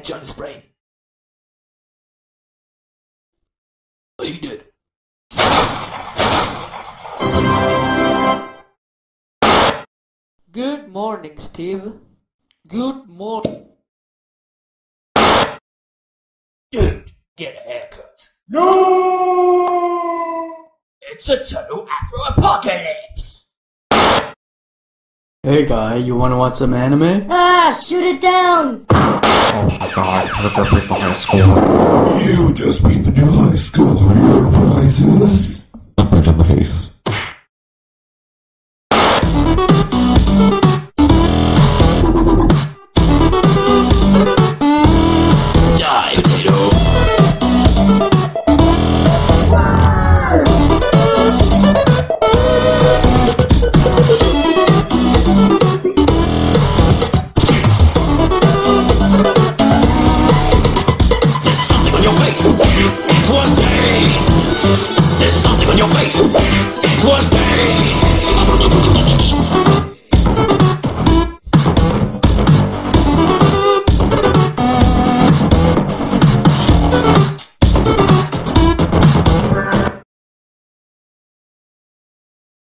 patch on his brain. Oh, you did. Good morning, Steve. Good morning. Dude, get a haircut. No! It's a total Afro-apocalypse! Hey guy, you wanna watch some anime? Ah, shoot it down! Oh my god, look up at the high school. You just beat the new high school. You're rising this. Punch in the face.